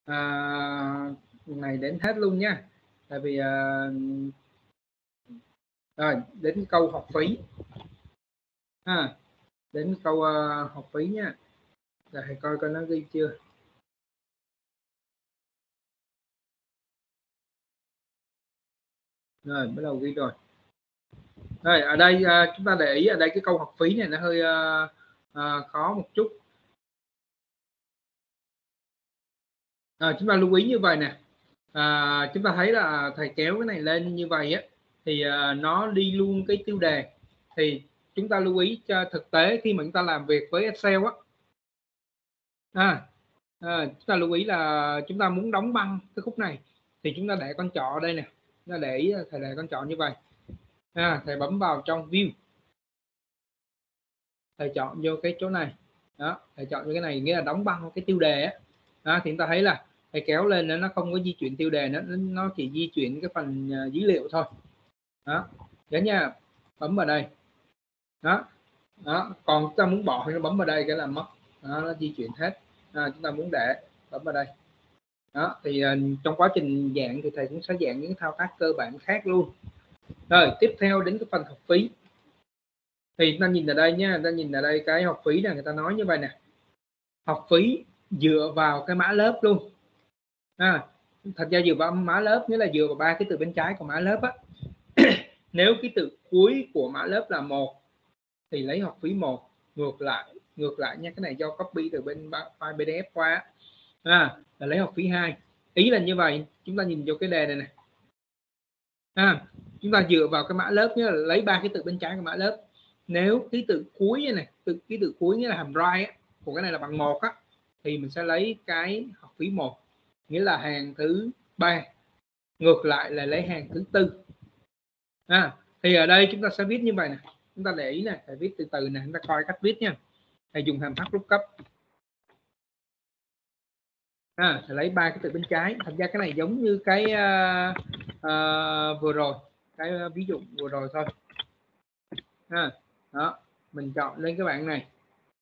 này đến hết luôn nha, tại vì rồi đến câu học phí đến câu học phí nha. Rồi thầy coi nó ghi chưa. Rồi bắt đầu ghi rồi. Rồi ở đây chúng ta để ý ở đây cái câu học phí này nó hơi khó một chút. Chúng ta lưu ý như vậy nè. Chúng ta thấy là thầy kéo cái này lên như vậy á, thì nó đi luôn cái tiêu đề. Thì chúng ta lưu ý cho thực tế khi mà chúng ta làm việc với Excel á, chúng ta lưu ý là chúng ta muốn đóng băng cái khúc này thì chúng ta để con trỏ ở đây nè. Chúng ta để ý thầy để con trỏ như vậy. Thầy bấm vào trong view, thầy chọn vô cái chỗ này đó, thầy chọn vô cái này nghĩa là đóng băng cái tiêu đề á. Thì chúng ta thấy là thầy kéo lên nó không có di chuyển tiêu đề, nó chỉ di chuyển cái phần dữ liệu thôi đó. Nhớ nha, bấm vào đây đó. Còn chúng ta muốn bỏ thì nó bấm vào đây cái là mất đó, nó di chuyển hết. Chúng ta muốn để bấm vào đây đó. Thì trong quá trình dạng thì thầy cũng sẽ dạng những thao tác cơ bản khác luôn. Rồi tiếp theo đến cái phần học phí. Thì chúng ta nhìn ở đây nha, ta nhìn ở đây cái học phí này người ta nói như vậy nè, học phí dựa vào cái mã lớp luôn. Thật ra dựa vào mã lớp nghĩa là dựa vào ba cái từ bên trái của mã lớp á. Nếu cái từ cuối của mã lớp là 1 thì lấy học phí 1, ngược lại nha, cái này do copy từ bên file PDF qua là lấy học phí 2. Ý là như vậy, chúng ta nhìn vô cái đề này nè. Chúng ta dựa vào cái mã lớp nhé, lấy ba cái từ bên trái của mã lớp. Nếu ký tự cuối này, ký tự cuối nghĩa là hàm right của cái này là bằng 1 á, thì mình sẽ lấy cái học phí 1, nghĩa là hàng thứ 3. Ngược lại là lấy hàng thứ 4. Thì ở đây chúng ta sẽ viết như vậy nè. Chúng ta để ý nè, phải viết từ từ nè, chúng ta coi cách viết nha. Thầy dùng hàm lookup. Thầy lấy ba cái từ bên trái. Thật ra cái này giống như cái vừa rồi, cái ví dụ vừa rồi thôi. Đó, mình chọn lên cái bạn này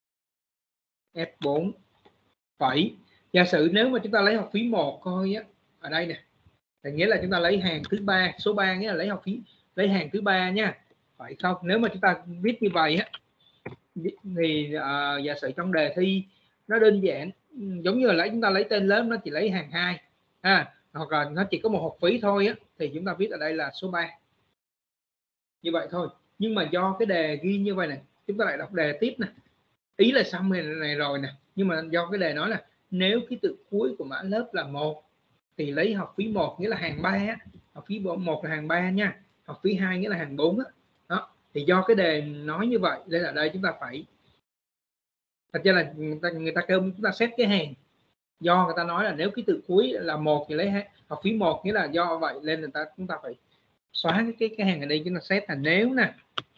F4 phẩy. Giả sử nếu mà chúng ta lấy học phí 1 thôi á, ở đây nè, thì nghĩa là chúng ta lấy hàng thứ 3, số 3 nghĩa là lấy học phí, lấy hàng thứ 3 nha, phải không? Nếu mà chúng ta viết như vậy á thì giả sử trong đề thi nó đơn giản, giống như là chúng ta lấy tên lớp nó chỉ lấy hàng 2 hoặc là nó chỉ có một học phí thôi á, thì chúng ta viết ở đây là số 3 như vậy thôi. Nhưng mà do cái đề ghi như vậy này, chúng ta lại đọc đề tiếp nè, ý là xong này rồi nè, nhưng mà do cái đề nói là nếu cái từ cuối của mã lớp là 1 thì lấy học phí 1 nghĩa là hàng 3, học phí 1 là hàng 3 nha, học phí 2 nghĩa là hàng 4 đó. Thì do cái đề nói như vậy nên là đây chúng ta phải, thật ra là người ta kêu chúng ta xét cái hàng, do người ta nói là nếu cái từ cuối là 1 thì lấy học phí 1, nghĩa là do vậy nên chúng ta phải xóa cái hàng ở đây, chúng ta xét là nếu nè.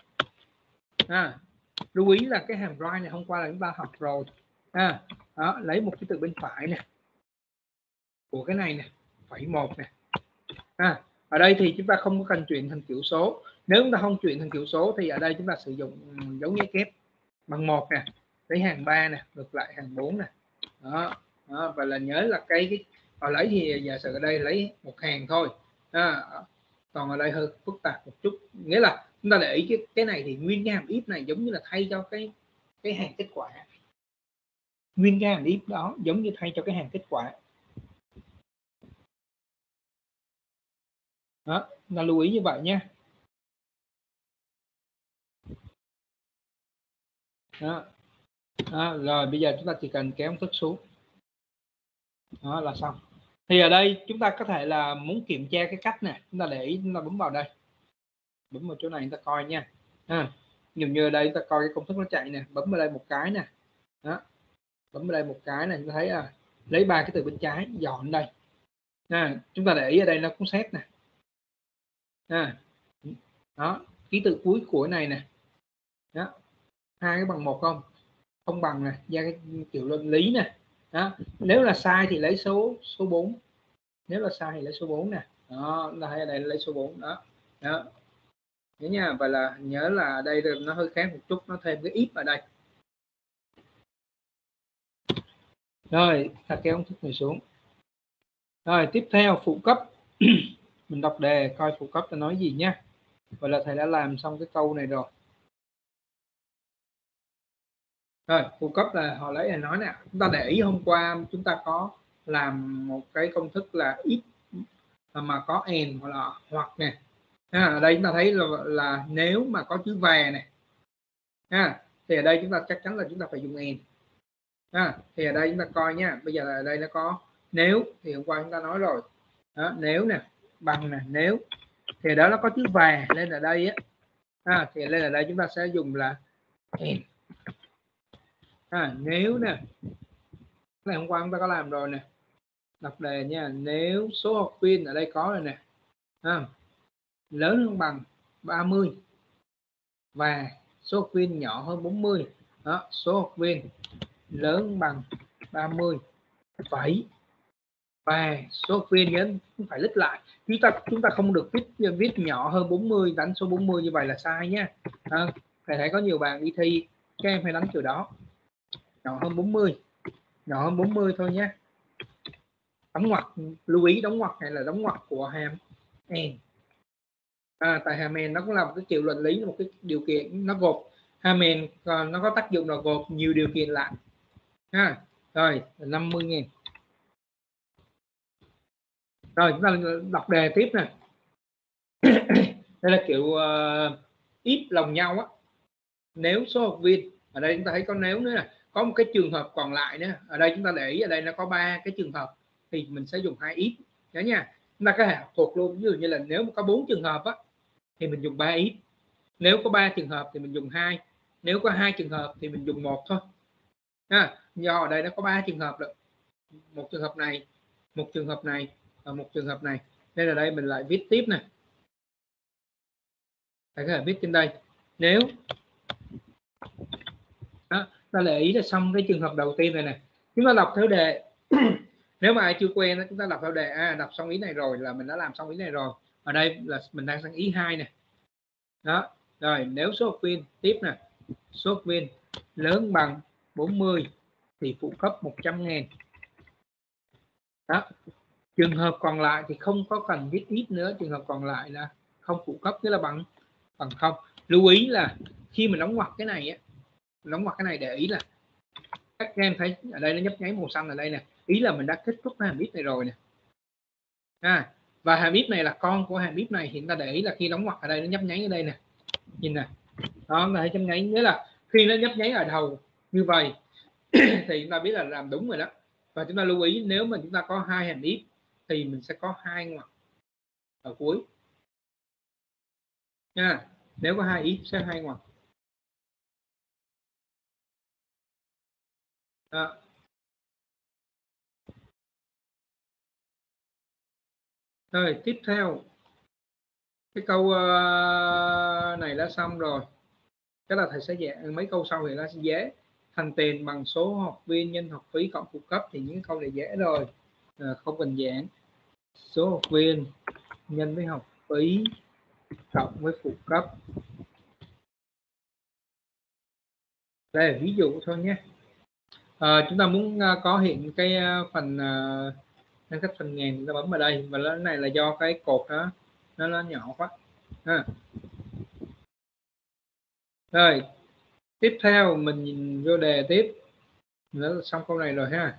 Lưu ý là cái hàm right này hôm qua là chúng ta học rồi. Đó, lấy một cái từ bên phải nè của cái này nè, phẩy 1 nè. Ở đây thì chúng ta không có cần chuyển thành kiểu số. Nếu chúng ta không chuyển thành kiểu số thì ở đây chúng ta sử dụng dấu nháy kép bằng 1 nè, lấy hàng 3 nè, ngược lại hàng 4 nè. Đó, và là nhớ là cái họ lấy thì giả sử ở đây lấy một hàng thôi. Còn ở đây hơi phức tạp một chút, nghĩa là chúng ta để ý cái này thì nguyên cái hàm if này giống như là thay cho cái hàng kết quả. Nguyên cái hàm if đó giống như thay cho cái hàng kết quả. Đó, chúng ta lưu ý như vậy nha. Rồi bây giờ chúng ta chỉ cần kéo thức xuống. Đó là xong. Thì ở đây chúng ta có thể là muốn kiểm tra cái cách nè, chúng ta để ý, chúng ta bấm vào đây, bấm vào chỗ này chúng ta coi nha. Như ở đây chúng ta coi cái công thức nó chạy nè, bấm vào đây một cái nè. Đó, bấm vào đây một cái này, chúng ta thấy là lấy ba cái từ bên trái dọn đây. Chúng ta để ý ở đây nó cũng xét nè. Đó, ký tự cuối của này nè. Đó, hai cái bằng 1 không? Không bằng nè, ra cái kiểu luận lý nè. Đó, nếu là sai thì lấy số 4. Nếu là sai thì lấy số 4 nè. Đó, chúng ta thấy ở đây lấy số 4 đó. Đó. Nhớ nha, và là nhớ là đây nó hơi khác một chút, nó thêm cái if ở đây. Rồi, ta kéo ống thức này xuống. Rồi tiếp theo phụ cấp. Mình đọc đề coi phụ cấp ta nói gì nhé. Vậy là thầy đã làm xong cái câu này rồi. Rồi phụ cấp là họ lấy là nói nè, chúng ta để ý hôm qua chúng ta có làm một cái công thức là if mà có and hoặc nè. Ở đây chúng ta thấy là nếu mà có chữ và này thì ở đây chúng ta chắc chắn là chúng ta phải dùng and. Thì ở đây chúng ta coi nha, bây giờ là ở đây nó có nếu, thì hôm qua chúng ta nói rồi đó, nếu nè bằng nè, nếu thì đó nó có chữ và lên ở đây thì lên ở đây chúng ta sẽ dùng là and. Nếu nè, này hôm qua chúng ta có làm rồi nè, đọc đề nha, nếu số học viên ở đây có rồi nè lớn hơn bằng 30 và số học viên nhỏ hơn 40 đó, số học viên lớn bằng 30 vậy và số học viên nhớ phải lít lại, chúng ta không được viết nhỏ hơn 40 đánh số 40 như vậy là sai nha. Thầy thấy có nhiều bạn đi thi các em hay đánh từ đó, nhỏ hơn 40 thôi nhé. Đóng ngoặc, lưu ý đóng ngoặc này là đóng ngoặc của hàm and. Tại hàm and nó cũng là một cái kiểu luận lý, một cái điều kiện nó gộp hàm and, nó có tác dụng là gộp nhiều điều kiện lại rồi 50.000. Rồi chúng ta đọc đề tiếp nè. Đây là kiểu if lòng nhau nếu số học viên ở đây chúng ta thấy có nếu nữa nè, có một cái trường hợp còn lại nữa. Ở đây chúng ta để ý ở đây nó có 3 cái trường hợp thì mình sẽ dùng 2 if nhớ nha. Chúng ta có thể học thuộc luôn, ví dụ như là nếu mà có 4 trường hợp thì mình dùng 3 if, nếu có 3 trường hợp thì mình dùng 2, nếu có 2 trường hợp thì mình dùng 1 thôi do ở đây nó có 3 trường hợp rồi, một trường hợp này, một trường hợp này và một trường hợp này, nên là đây mình lại viết tiếp này. Thầy có thể viết trên đây nếu ta để ý là xong cái trường hợp đầu tiên này nè, chúng ta đọc theo đề. Nếu mà ai chưa quen chúng ta đọc theo đề, đọc xong ý này rồi là mình đã làm xong ý này rồi. Ở đây là mình đang sang ý 2 này đó. Rồi nếu số học viên tiếp nè, số học viên lớn bằng 40 thì phụ cấp 100.000 đó. Trường hợp còn lại thì không có cần viết ít nữa, trường hợp còn lại là không phụ cấp, tức là bằng không. Lưu ý là khi mình đóng ngoặc cái này đóng ngoặc cái này để ý là các em thấy ở đây nó nhấp nháy màu xanh ở đây nè, ý là mình đã kết thúc hàm if này rồi nè và hàm if này là con của hàm if này, hiện ta để ý là khi đóng ngoặc ở đây nó nhấp nháy ở đây nè, nhìn nè đó, là nhấp nháy, nghĩa là khi nó nhấp nháy ở đầu như vậy thì chúng ta biết là làm đúng rồi đó. Và chúng ta lưu ý nếu mà chúng ta có 2 hàm if thì mình sẽ có 2 ngoặc ở cuối nha. Nếu có 2 if sẽ 2 ngoặc đó. Rồi tiếp theo cái câu này đã xong rồi, cái là thầy sẽ dạy mấy câu sau thì nó sẽ dễ. Thành tiền bằng số học viên nhân học phí cộng phụ cấp thì những câu này dễ rồi, không cần giảng. Số học viên nhân với học phí cộng với phụ cấp, đây là ví dụ thôi nhé. Chúng ta muốn có hiện cái phần ngân sách phần ngàn, chúng ta bấm vào đây, và cái này là do cái cột đó nó nhỏ quá Rồi tiếp theo mình nhìn vô đề tiếp, nó xong câu này rồi ha.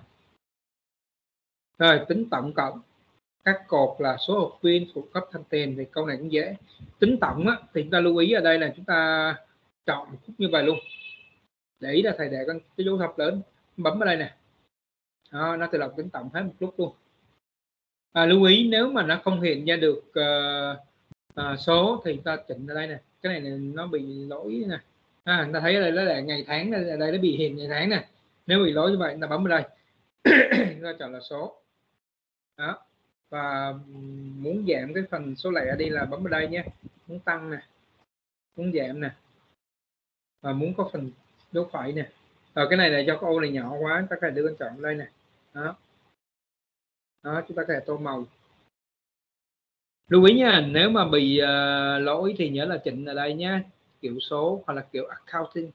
Rồi tính tổng cộng các cột là số học viên, phụ cấp, thành tiền, thì câu này cũng dễ. Tính tổng thì chúng ta lưu ý ở đây là chúng ta chọn một khúc như vậy luôn, để ý là thầy để cái dấu thập lớn, bấm vào đây nè đó, nó tự động tính tổng hết một lúc luôn. Lưu ý nếu mà nó không hiện ra được số thì ta chỉnh ở đây nè, cái này nó bị lỗi nè ta thấy ở đây nó là ngày tháng, ở đây nó bị hiện ngày tháng nè, nếu bị lỗi như vậy ta bấm vào đây ta chọn là số đó. Và muốn giảm cái phần số lẻ đi là bấm vào đây nhé, muốn tăng nè, muốn giảm nè, và muốn có phần dấu phẩy nè. Rồi cái này là do cái ô này nhỏ quá, ta có thể đưa con chọn đây nè đó. Chúng ta có thể tô màu. Lưu ý nha, nếu mà bị lỗi thì nhớ là chỉnh ở đây nhé, kiểu số hoặc là kiểu accounting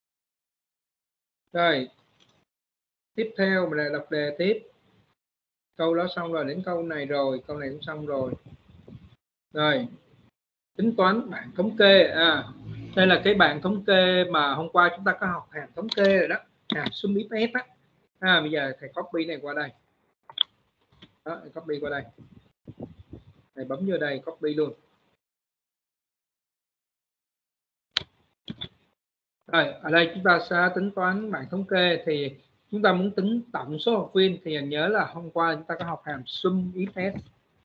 Rồi tiếp theo mình lại đọc đề tiếp. câu đó xong rồi, đến câu này rồi, câu này cũng xong rồi. Rồi tính toán bảng thống kê. Đây là cái bảng thống kê mà hôm qua chúng ta có học hàm thống kê rồi đó, hàm sum if s á. Bây giờ thầy copy này qua đây đó, copy qua đây, thầy bấm vô đây copy luôn. Rồi ở đây chúng ta sẽ tính toán bảng thống kê, thì chúng ta muốn tính tổng số học viên thì nhớ là hôm qua chúng ta có học hàm sum if s.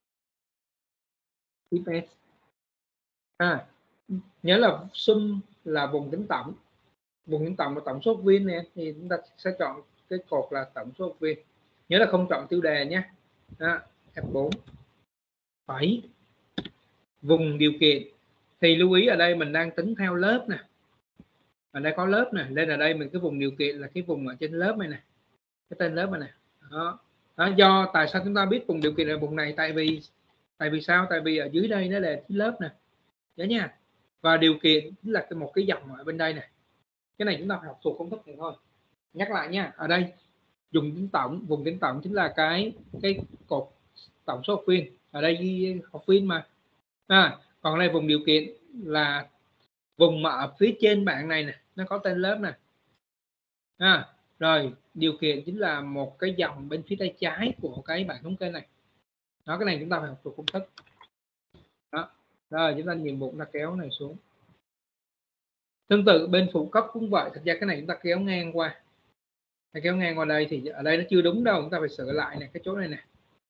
Nhớ là sum là vùng tính tổng, vùng tính tổng và tổng số học viên nè, thì chúng ta sẽ chọn cái cột là tổng số học viên, nhớ là không chọn tiêu đề nhé. F4 phẩy vùng điều kiện, thì lưu ý ở đây mình đang tính theo lớp nè, ở đây có lớp nè, nên ở đây mình cái vùng điều kiện là cái vùng ở trên lớp này nè, cái tên lớp này nè đó. Do tại sao chúng ta biết vùng điều kiện là vùng này, tại vì sao, tại vì ở dưới đây nó là lớp nè, nhớ nha. Và điều kiện chính là một cái dòng ở bên đây này, cái này chúng ta phải học thuộc công thức này thôi. Nhắc lại nha, ở đây dùng tính tổng, vùng tính tổng chính là cái cột tổng số học viên, ở đây ghi học viên mà. Còn ở đây vùng điều kiện là vùng mà ở phía trên bảng này nè, nó có tên lớp nè. Rồi điều kiện chính là một cái dòng bên phía tay trái của cái bảng thống kê này đó, cái này chúng ta phải học thuộc công thức đó. Rồi chúng ta nhiệm vụ là kéo này xuống. Tương tự bên phụ cấp cũng vậy, thật ra cái này chúng ta kéo ngang qua, kéo ngang qua đây thì ở đây nó chưa đúng đâu, chúng ta phải sửa lại này, cái chỗ này nè,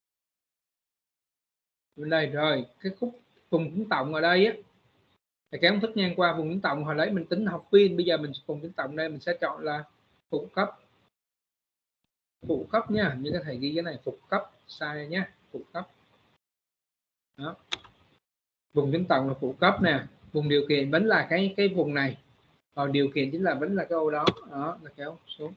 bên đây. Rồi cái khúc vùng tính tổng ở đây á, kéo công thức ngang qua vùng tính tổng, hồi lấy mình tính học viên, bây giờ mình vùng tính tổng đây mình sẽ chọn là phụ cấp nha, như cái thầy ghi cái này phụ cấp sai nhé, phụ cấp đó. Vùng tính tổng là phụ cấp nè, vùng điều kiện vẫn là cái vùng này, còn điều kiện chính là vẫn là cái ô đó đó, là kéo xuống.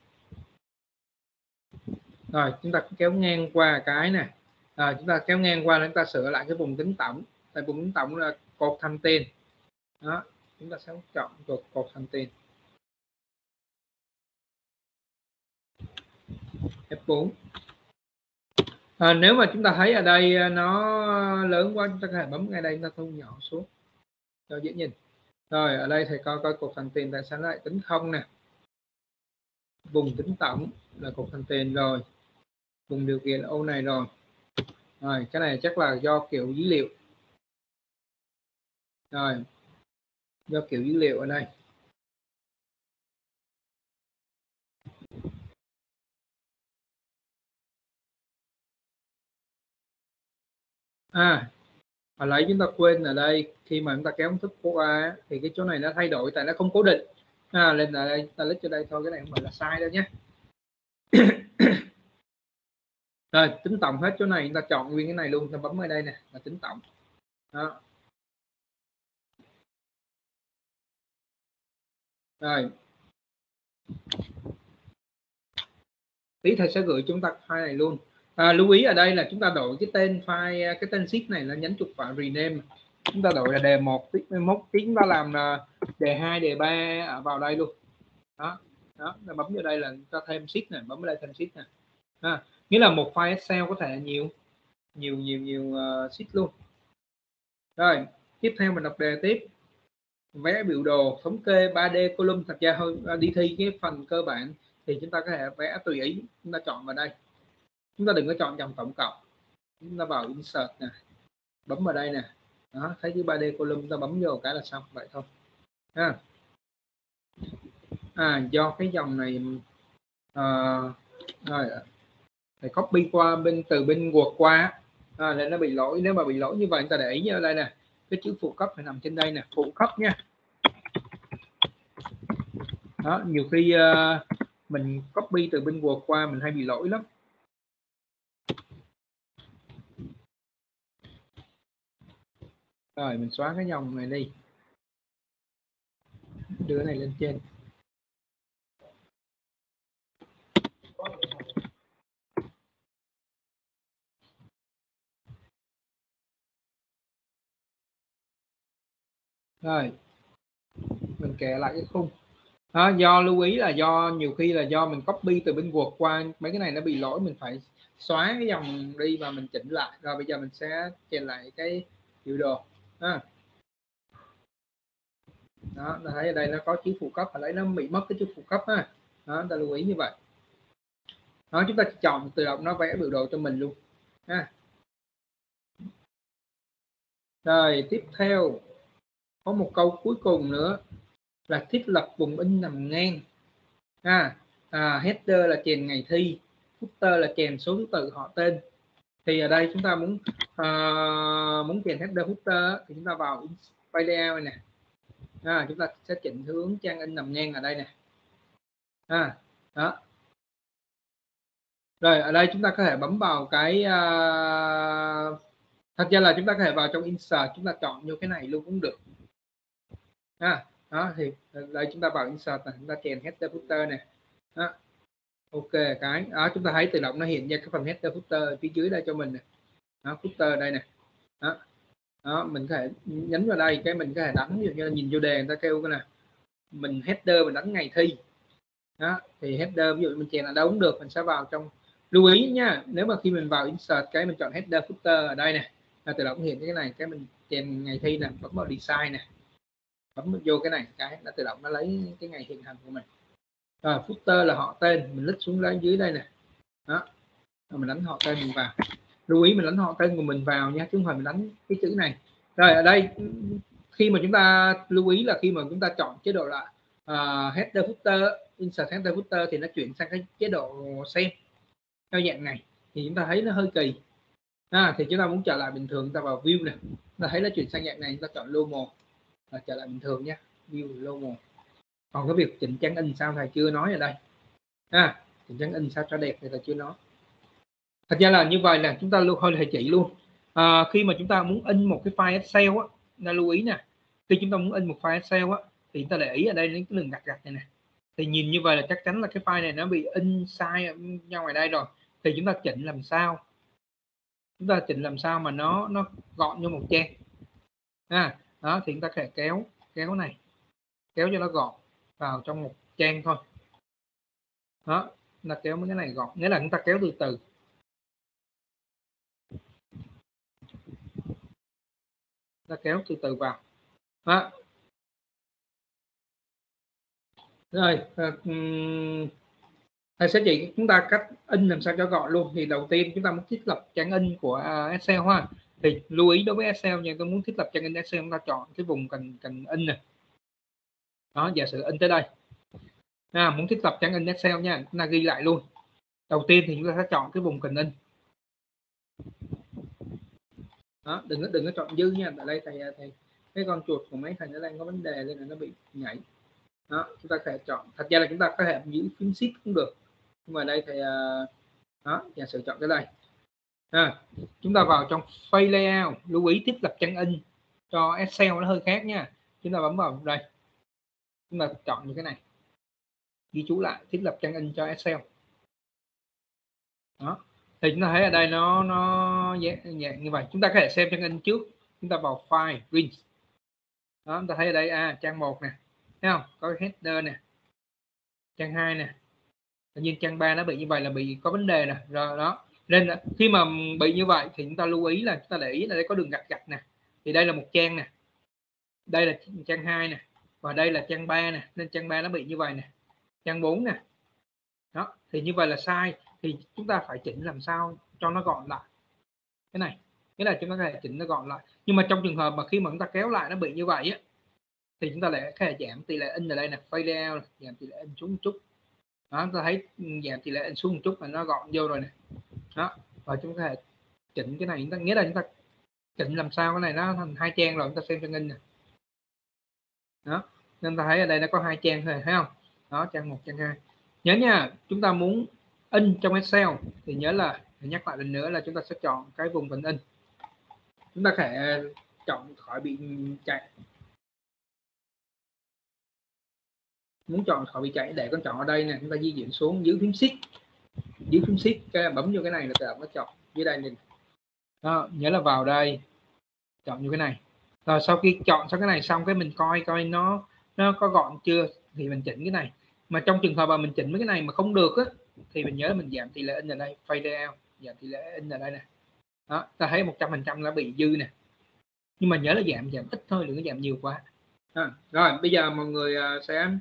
Rồi chúng ta kéo ngang qua cái này, chúng ta kéo ngang qua, chúng ta sửa lại cái vùng tính tổng, tại vùng tính tổng là cột thành tiền đó, chúng ta sẽ chọn cột thành tiền F4. Nếu mà chúng ta thấy ở đây nó lớn quá, chúng ta có thể bấm ngay đây, chúng ta thu nhỏ xuống cho dễ nhìn. Rồi ở đây thầy coi cột thành tiền, tại sao lại tính không nè, vùng tính tổng là cột thành tiền rồi, vùng điều kiện là ô này rồi. Rồi cái này chắc là do kiểu dữ liệu, rồi do kiểu dữ liệu ở đây. Hồi nãy chúng ta quên ở đây, khi mà chúng ta kéo công thức qua thì cái chỗ này nó thay đổi, tại nó không cố định. Lên là đây ta lít cho đây thôi, cái này không phải là sai đâu nhé. Rồi tính tổng hết chỗ này, chúng ta chọn nguyên cái này luôn, ta bấm ở đây nè là tính tổng đó. Rồi tí thầy sẽ gửi chúng ta file này luôn. Lưu ý ở đây là chúng ta đổi cái tên file, cái tên sheet này là nhấn chuột vào rename, chúng ta đổi là đề 1, tí chúng ta làm là đề 2, đề 3 vào đây luôn đó. Ta bấm vào đây là ta thêm sheet này, bấm vào đây thêm sheet này. Nghĩa là một file Excel có thể nhiều sheet luôn. Rồi tiếp theo mình đọc đề tiếp, vẽ biểu đồ thống kê 3D column. Thật ra hơn đi thi cái phần cơ bản thì chúng ta có thể vẽ tùy ý, chúng ta chọn vào đây, chúng ta đừng có chọn dòng tổng cộng, chúng ta vào insert nè, bấm vào đây nè đó, thấy cái 3D column, chúng ta bấm vô cái là xong, vậy thôi do cái dòng này rồi phải copy qua từ bên Word qua nên nó bị lỗi. Nếu mà bị lỗi như vậy, chúng ta để ý ở đây nè, cái chữ phụ cấp phải nằm trên đây nè, phụ cấp nha đó. Nhiều khi mình copy từ bên Word qua mình hay bị lỗi lắm. Rồi mình xóa cái dòng này đi, đưa cái này lên trên. Rồi mình kệ lại cái khung do lưu ý là do nhiều khi là do mình copy từ bên Word qua, mấy cái này nó bị lỗi, mình phải xóa cái dòng đi và mình chỉnh lại. Rồi bây giờ mình sẽ chèn lại cái biểu đồ đó. Đó, ta thấy ở đây nó có chữ phụ cấp, ở đấy nó bị mất cái chữ phụ cấp ha. Đó, ta lưu ý như vậy. Đó, chúng ta chọn tự động nó vẽ biểu đồ cho mình luôn ha. Rồi tiếp theo có một câu cuối cùng nữa là thiết lập vùng in nằm ngang. Header là chèn ngày thi, footer là chèn số thứ tự họ tên. Thì ở đây chúng ta muốn chèn header footer thì chúng ta vào file layout này nè. Chúng ta sẽ chỉnh hướng trang in nằm ngang ở đây nè. Đó. Rồi ở đây chúng ta có thể bấm vào cái thật ra là chúng ta có thể vào trong insert, chúng ta chọn vô cái này luôn cũng được. Đó thì đây chúng ta vào insert này, chúng ta chèn header footer này. Đó. Ok, cái đó chúng ta thấy tự động nó hiện ra cái phần header footer phía dưới đây cho mình này. Đó, footer đây nè. Đó, mình có thể nhấn vào đây, cái mình có thể đánh, ví dụ như là nhìn vô đề người ta kêu cái này mình header mình đánh ngày thi. Đó, thì header ví dụ mình chèn ở đâu cũng được, mình sẽ vào trong, lưu ý nha, nếu mà khi mình vào insert cái mình chọn header footer ở đây này là tự động hiện cái này, cái mình chèn ngày thi nè, bấm vào design nè, bấm vô cái này cái nó tự động nó lấy cái ngày hiện hành của mình. Rồi footer là họ tên, mình lít xuống lên dưới đây nè. Đó, rồi mình đánh họ tên mình vào, lưu ý mình đánh họ tên của mình vào nha, chứ không phải mình đánh cái chữ này. Rồi ở đây khi mà chúng ta lưu ý là khi mà chúng ta chọn chế độ là header footer, insert header footer thì nó chuyển sang cái chế độ xem theo dạng này thì chúng ta thấy nó hơi kỳ. Thì chúng ta muốn trở lại bình thường, chúng ta vào view này, chúng ta thấy nó chuyển sang dạng này, chúng ta chọn normal và trở lại bình thường nha, view normal. Còn cái việc chỉnh trang in sao thầy chưa nói ở đây. Chỉnh trang in sao cho đẹp thì thầy chưa nói. Thật ra là như vậy là chúng ta hơi thầy chỉ luôn. Khi mà chúng ta muốn in một cái file Excel á, ta lưu ý nè, khi chúng ta muốn in một file Excel á thì chúng ta để ý ở đây đến cái đường gạch gạch này nè, thì nhìn như vậy là chắc chắn là cái file này nó bị in sai ra ngoài đây rồi. Thì chúng ta chỉnh làm sao, mà nó gọn như một trang. Đó thì chúng ta có thể kéo này, kéo cho nó gọn vào trong một trang thôi. Đó, chúng ta kéo mấy cái này gọn, nghĩa là chúng ta kéo từ từ. Ta kéo từ từ vào. Đó. Rồi thầy sẽ chỉ chúng ta cách in làm sao cho gọn luôn. Thì đầu tiên chúng ta muốn thiết lập trang in của Excel ha. Thì lưu ý đối với Excel nha, tôi muốn thiết lập trang in Excel, chúng ta chọn cái vùng cần in này. Đó, giả sử in tới đây. Muốn thiết lập trang in Excel nha, chúng ta ghi lại luôn. Đầu tiên thì chúng ta sẽ chọn cái vùng cần in. Đó, đừng có chọn dư nha. Ở đây thầy cái con chuột của mấy thầy nó đang có vấn đề nên là nó bị nhảy. Đó, chúng ta có thể chọn, thật ra là chúng ta có thể giữ phím shift cũng được, nhưng mà đây thì đó, giả sử chọn cái đây. Chúng ta vào trong file layout, lưu ý thiết lập trang in cho Excel nó hơi khác nha. Chúng ta bấm vào đây, chúng ta chọn như cái này, ghi chú lại thiết lập trang in cho Excel. Đó, thì chúng ta thấy ở đây nó dạng như vậy. Chúng ta có thể xem trang in trước, chúng ta vào file rinse. Đó, chúng ta thấy ở đây trang 1 nè, thấy không, có header nè, trang 2 nè, tự nhiên trang 3 nó bị như vậy là bị có vấn đề nè. Rồi đó, nên là khi mà bị như vậy thì chúng ta lưu ý là chúng ta để ý là đây có đường gạch nè, thì đây là một trang nè, đây là trang 2 nè, và đây là trang 3 nè, nên trang 3 nó bị như vậy nè, trang 4 nè. Đó, thì như vậy là sai, thì chúng ta phải chỉnh làm sao cho nó gọn lại cái này, nghĩa là chúng ta có thể chỉnh nó gọn lại. Nhưng mà trong trường hợp mà khi mà chúng ta kéo lại nó bị như vậy á, thì chúng ta lại có thể giảm tỷ lệ in ở đây nè, fade out, giảm tỷ lệ in xuống một chút. Đó, chúng ta thấy giảm tỷ lệ in xuống một chút là nó gọn vô rồi nè. Đó, và chúng ta có thể chỉnh cái này, nghĩa là chúng ta chỉnh làm sao cái này nó thành 2 trang rồi, chúng ta xem trang in nè. Đó, nên ta thấy ở đây nó có 2 trang thôi, thấy không? Đó, trang 1, trang 2. Nhớ nha, chúng ta muốn in trong Excel thì nhớ là, nhắc lại lần nữa là chúng ta sẽ chọn cái vùng cần in. Chúng ta có thể chọn khỏi bị chạy, muốn chọn khỏi bị chạy để con chọn ở đây nè, chúng ta di chuyển xuống giữ phím shift, cái bấm vô cái này là tự động nó chọn dưới đây nhìn. Đó, nhớ là vào đây chọn như cái này. Rồi sau khi chọn xong cái này xong, cái mình coi nó có gọn chưa thì mình chỉnh cái này. Mà trong trường hợp mà mình chỉnh mấy cái này mà không được á, thì mình nhớ là mình giảm tỷ lệ in ở đây, fade out, Giờ tỷ lệ in ở đây nè, đó ta thấy 100% nó bị dư nè, nhưng mà nhớ là giảm ít thôi, đừng có giảm nhiều quá. Rồi bây giờ mọi người sẽ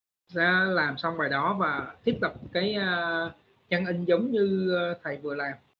làm xong bài đó và tiếp tục cái chân in giống như thầy vừa làm.